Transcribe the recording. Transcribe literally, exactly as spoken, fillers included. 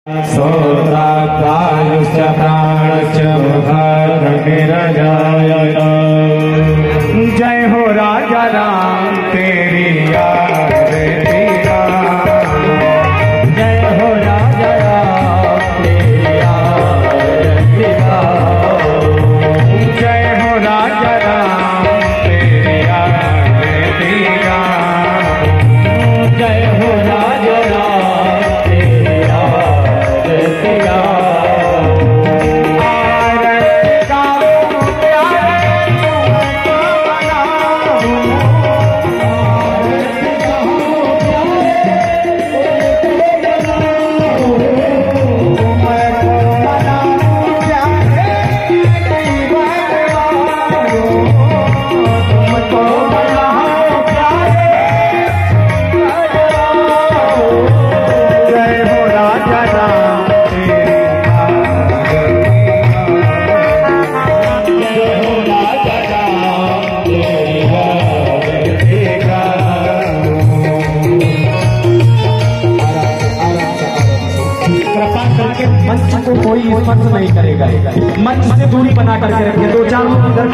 श्रोत्रायुश्च प्राणश्च मुखाग्निरजाय। जय हो राजा राम तेरी आरती गाऊं। जय हो राजा राम तेरी आरती गाऊं। जय हो राजा राम तेरी आरती गाऊं। जय हो राजा राम तेरी आरती गाऊं। आरती गाऊं प्यारे तुमको मनाऊं। आरती गाऊं प्यारे तुमको मनाऊं। तुमको मनाऊं प्यारे दीवान वालों। तुमको मनाऊं प्यारे दीवान वालों। जय हो राजा राम तेरी आरती। जय हो राजा राम तेरी आरती गाऊं। कृपा करके मंच को कोई स्पर्श नहीं करेगा। मंच से दूरी बना करके रखे। दो चार लोग इधर